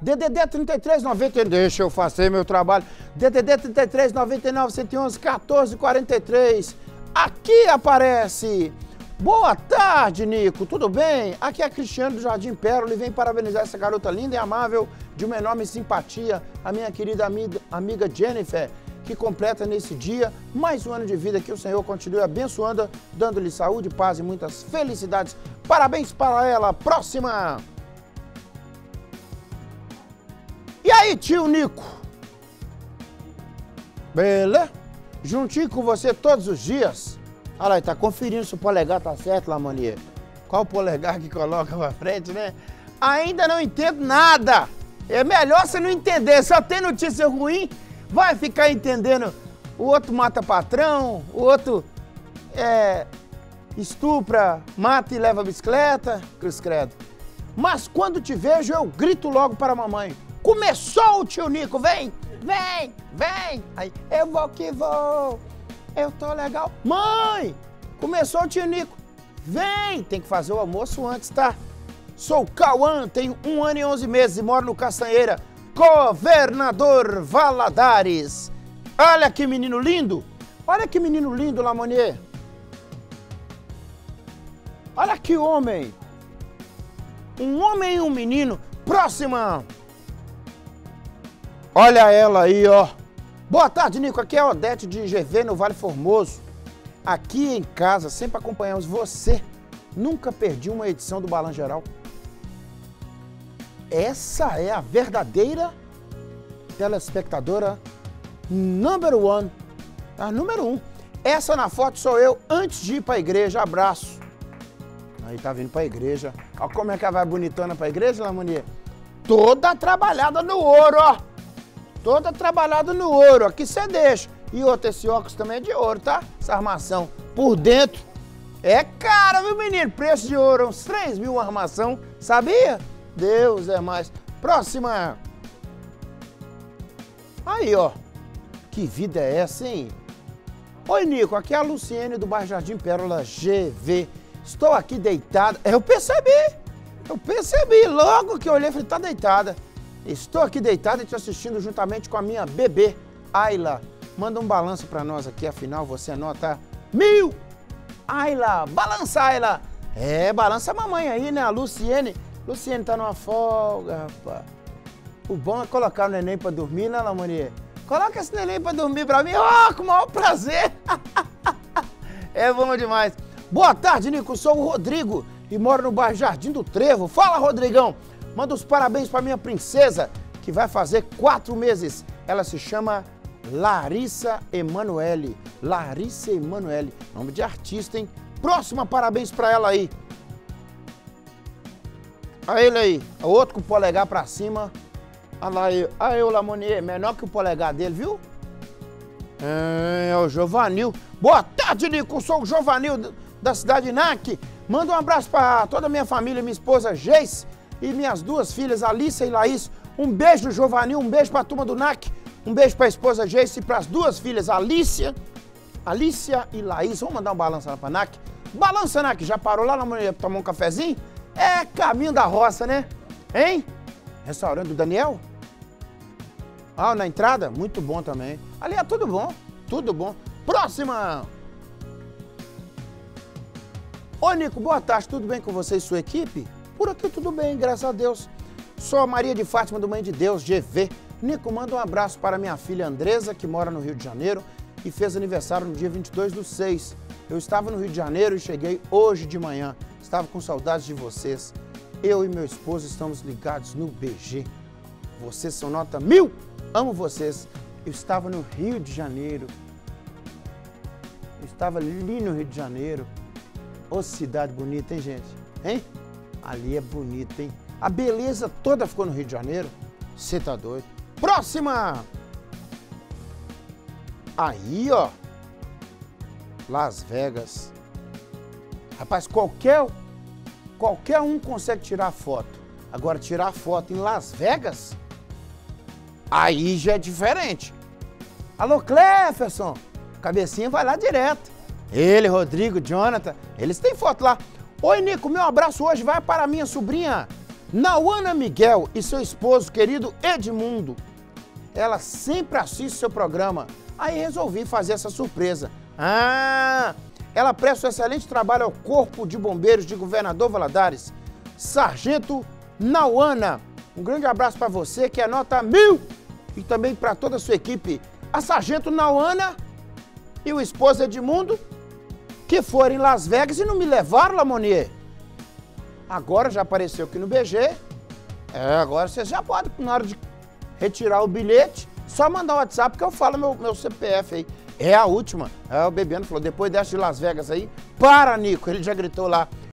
DDD 33 90, deixa eu fazer meu trabalho. DDD 33 99 111 14 43. Aqui aparece. Boa tarde, Nico. Tudo bem? Aqui é Cristiano do Jardim Pérola e vem parabenizar essa garota linda e amável, de uma enorme simpatia, a minha querida amiga Jennifer, que completa nesse dia mais um ano de vida. Que o Senhor continue abençoando, dando-lhe saúde, paz e muitas felicidades. Parabéns para ela. Próxima. E aí, tio Nico? Beleza? Juntinho com você todos os dias. Olha lá, ele tá conferindo se o polegar tá certo, Lamonier. Qual o polegar que coloca pra frente, né? Ainda não entendo nada. É melhor você não entender. Só tem notícia ruim, vai ficar entendendo. O outro mata patrão, o outro estupra, mata e leva a bicicleta. Cruz credo. Mas quando te vejo, eu grito logo para a mamãe. Começou o tio Nico, vem, vem, vem. Aí, eu vou que vou. Eu tô legal. Mãe, começou o tio Nico. Vem, tem que fazer o almoço antes, tá? Sou o Cauã, tenho 1 ano e 11 meses e moro no Castanheira, Governador Valadares. Olha que menino lindo. Olha que menino lindo, Lamonier. Olha que homem. Um homem e um menino. Próxima. Olha ela aí, ó. Boa tarde, Nico. Aqui é a Odete de GV, no Vale Formoso. Aqui em casa, sempre acompanhamos você. Nunca perdi uma edição do Balanço Geral. Essa é a verdadeira telespectadora number one. A número 1. Essa na foto sou eu antes de ir pra igreja. Abraço. Aí tá vindo pra igreja. Olha como é que ela vai bonitona pra igreja, Lamonier. Toda trabalhada no ouro, ó. Toda trabalhada no ouro, aqui você deixa. E outra, esse óculos também é de ouro, tá? Essa armação por dentro é cara, viu, menino? Preço de ouro, uns 3 mil uma armação, sabia? Deus é mais. Próxima. Aí, ó. Que vida é essa, hein? Oi, Nico, aqui é a Luciene do bairro Jardim Pérola GV. Estou aqui deitada. Eu percebi logo que eu olhei e falei, tá deitada. Estou aqui deitada e te assistindo juntamente com a minha bebê, Ayla. Manda um balanço pra nós aqui, afinal você anota 1000. Ayla, balança, Ayla. É, balança a mamãe aí, né, a Luciene. Luciene tá numa folga, rapaz. O bom é colocar o neném pra dormir, né, Lamonier? Coloca esse neném pra dormir pra mim, ó, com o maior prazer. É bom demais. Boa tarde, Nico, sou o Rodrigo e moro no bairro Jardim do Trevo. Fala, Rodrigão. Manda os parabéns pra minha princesa, que vai fazer 4 meses. Ela se chama Larissa Emanuele. Larissa Emanuele. Nome de artista, hein? Próxima, parabéns pra ela aí. Olha ele aí. O outro com o polegar pra cima. Olha lá aí. Aí o Lamonier, menor que o polegar dele, viu? É o Giovanil. Boa tarde, Nico. Sou o Giovanil da cidade de NAC. Manda um abraço pra toda a minha família, minha esposa Geis e minhas 2 filhas, Alícia e Laís. Um beijo, Giovanil, um beijo pra turma do NAC, um beijo pra esposa Geice e pras 2 filhas, Alícia e Laís. Vamos mandar um balanço lá pra NAC. Balança, NAC, já parou lá na manhã pra tomar um cafezinho? É caminho da roça, né? Hein? Restaurante do Daniel? Ah, na entrada? Muito bom também. Ali é tudo bom, tudo bom. Próxima! Oi, Nico, boa tarde, tudo bem com você e sua equipe? Por aqui tudo bem, graças a Deus. Sou a Maria de Fátima do Mãe de Deus, GV. Nico, manda um abraço para minha filha Andresa, que mora no Rio de Janeiro e fez aniversário no dia 22/6. Eu estava no Rio de Janeiro e cheguei hoje de manhã. Estava com saudades de vocês. Eu e meu esposo estamos ligados no BG. Vocês são nota 1000. Amo vocês. Eu estava no Rio de Janeiro. Eu estava ali no Rio de Janeiro. Ô, cidade bonita, hein, gente? Hein? Ali é bonito, hein? A beleza toda ficou no Rio de Janeiro. Você tá doido? Próxima! Aí, ó. Las Vegas. Rapaz, qualquer um consegue tirar foto. Agora, tirar foto em Las Vegas, aí já é diferente. Alô, Cleferson. Cabecinha vai lá direto. Ele, Rodrigo, Jonathan, eles têm foto lá. Oi, Nico, meu abraço hoje vai para a minha sobrinha Nauana Miguel e seu esposo, querido Edmundo. Ela sempre assiste seu programa. Aí resolvi fazer essa surpresa. Ela presta um excelente trabalho ao Corpo de Bombeiros de Governador Valadares. Sargento Nauana. Um grande abraço para você, que é nota 1000. E também para toda a sua equipe. A Sargento Nauana e o esposo Edmundo, que foram em Las Vegas e não me levaram, Lamonier. Agora já apareceu aqui no BG. Agora você já pode, na hora de retirar o bilhete, só mandar o WhatsApp que eu falo meu CPF aí. É a última. O Bebiano falou, depois dessa de Las Vegas aí, para, Nico. Ele já gritou lá.